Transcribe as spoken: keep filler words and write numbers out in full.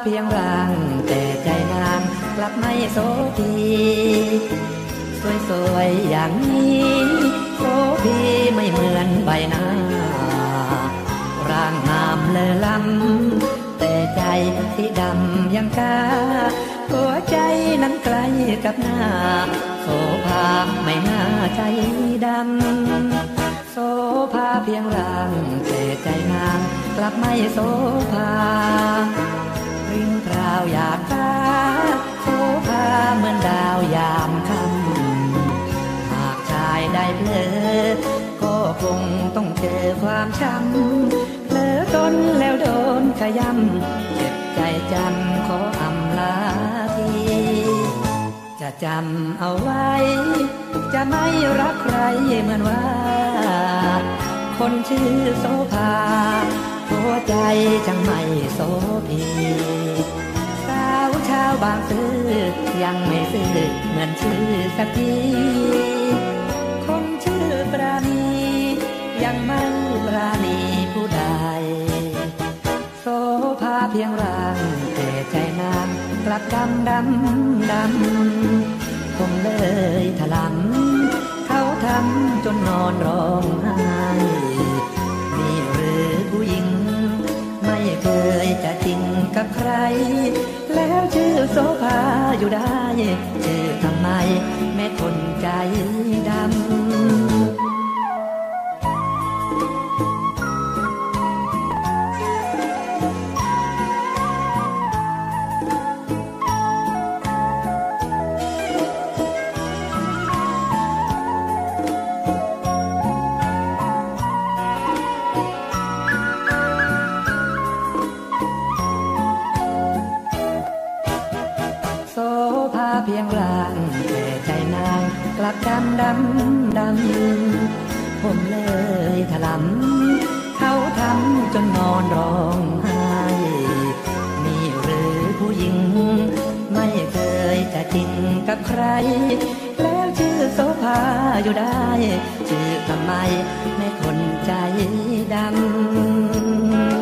พียงร่างแต่ใจนางกลับไม่โสภีสวยๆอย่างนี้โสภีไม่เหมือนใบหน้าร่างงามเลอล้ำแต่ใจที่ดำยังกาหัวใจนั้นไกลกับหน้าโสภาไม่น่าใจดำโสภาเพียงร่างแต่ใจนางกลับไม่โสภาริงคราวอยากตาโสภาเหมือนดาวยามค่ำหากชายได้เพลอก็คงต้องเจอความช้ำเพลอตนแล้วโดนขยำเจ็บใจจำขออำลาทีจะจำเอาไว้จะไม่รักใครเหมือนว่าคนชื่อโสภาหัวใจจังไม่โสภีสาวชาวบางซื่อยังไม่ซื่อเหมือนชื่อสักทีคนชื่อปราณียังไม่ปราณีผู้ใดโสภาเพียงร่างแต่ใจนางกลับดำดำดำคงเลยถลำเขาทำจนนอนร้องไห้นี่หรือผู้หญิงไม่เคยจะจริงกับใครแล้วชื่อโสภาอยู่ได้ชื่อทำไมแม่คนใจดำเพียงร่างแต่ใจนางกลับดำดำดำผมเลยถลำเขาทำจนนอนร้องไห้นี่หรือผู้หญิงไม่เคยจะจริงกับใครแล้วชื่อโสภาอยู่ได้ชื่อทำไมไม่คนใจดำ